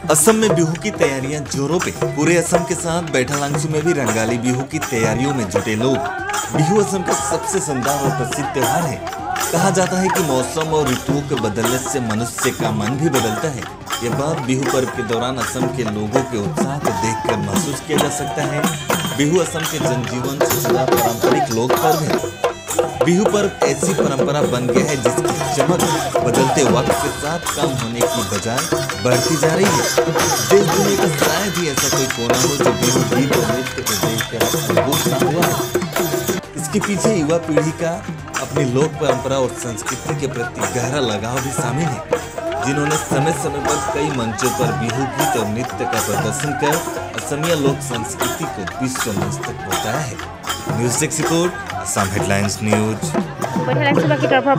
असम में बिहू की तैयारियां जोरों पे। पूरे असम के साथ बैठालांगसू में भी रंगाली बिहू की तैयारियों में जुटे लोग। बिहू असम का सबसे शानदार और प्रसिद्ध त्योहार है। कहा जाता है कि मौसम और ऋतुओं के बदलने से मनुष्य का मन भी बदलता है। ये बात बिहू पर्व के दौरान असम के लोगों के उत्साह को देखकर महसूस किया जा सकता है। बिहू असम के जनजीवन से जुड़ा पारंपरिक लोक पर्व है। बिहू पर्व ऐसी परंपरा बन गया है जिसकी चमक बदलते वक्त के साथ कम होने की बजाय बढ़ती जा रही है। देश दुनिया का शायद ही ऐसा कोई कोना हो जो बिहू गीत और नृत्य को देखकर अद्भुत ना हुआ है। इसके पीछे युवा पीढ़ी का अपनी लोक परंपरा और संस्कृति के प्रति गहरा लगाव भी शामिल है, जिन्होंने समय समय पर कई मंचों पर बिहू गीत और नृत्य का प्रदर्शन कर असमिया लोक संस्कृति को विश्व मंच तक पहुंचाया है। News desk report, Assam headlines news. बैठालांगसूबासीৰ তৰফৰ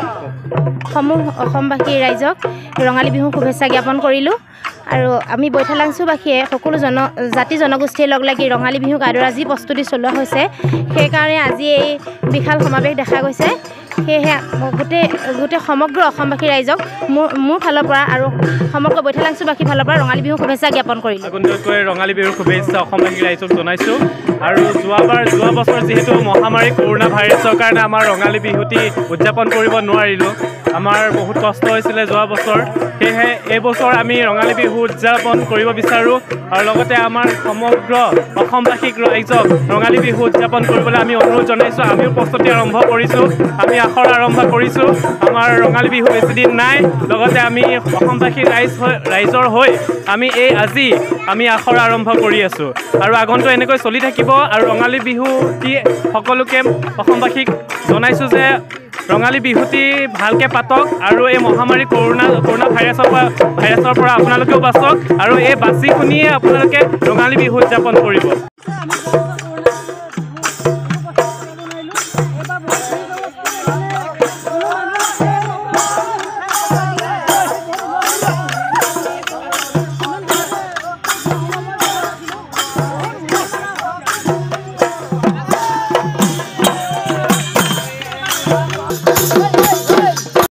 পৰা সমূহ অসমবাসী ৰাইজক ৰঙালী বিহু শুভেচ্ছা জ্ঞাপন কৰিলোঁ। আৰু আমি बैठालांगसूবাসীয়ে সকলো জাতি জনগোষ্ঠীয়ে লগ লাগি ৰঙালী বিহুক আদৰা যি প্ৰস্তুতি চলোৱা হৈছে, সেইকাৰণে আজি এই বিশাল সমাৱেশ দেখা গৈছে। সেয়েহে গোটেই সমগ্ৰ অসমবাসী ৰাইজক মোৰ ফালৰ পৰা আৰু সমগ্ৰ बैठालांगसूবাসীৰ ফালৰ পৰা ৰঙালী বিহু শুভেচ্ছা জ্ঞাপন কৰিলোঁ। আগন্তুকৈ ৰঙালী বিহুৰ শুভেচ্ছা অসমবাসী ৰাইজক জনাইছোঁ। আৰু যোৱা বছৰ যিহেতু মহামাৰী কৰোণা ভাইৰাছৰ কাৰণে আমাৰ ৰঙালী বিহুটি উদযাপন কৰিব নোৱাৰিলোঁ, আমাৰ বহুত কষ্ট হৈছিলে যোৱা বছৰ। সেয়েহে এই বছৰ আমি ৰঙালী বিহু উদযাপন কৰিব বিচাৰোঁ আৰু লগতে আমাৰ সমগ্ৰ অসমবাসীক ৰাইজক ৰঙালী বিহু উদযাপন কৰিবলৈ আমি অনুৰোধ জনাইছোঁ। আমিও প্ৰস্তুতি আৰম্ভ কৰিছোঁ, আমি আখৰ আৰম্ভ কৰিছোঁ। আমাৰ ৰঙালী বিহু বেছিদিন নাই, লগতে আমি অসমবাসী ৰাইজৰ হৈ আমি আজি আখৰ আৰম্ভ কৰি আছোঁ আৰু আগন্তুক এনেকৈ চলি থাকিব। আৰু ৰঙালী বিহুটি সকলোকে অসমবাসীক জনাইছোঁ যে ৰঙালী বিহুটি ভালকৈ পাতক আৰু এই মহামাৰী কৰোণা ভাইৰাছৰ পৰা আপোনালোকেও বাচক আৰু এই বাচি শুনিয়ে আপোনালোকে ৰঙালী বিহু উদযাপন কৰিব।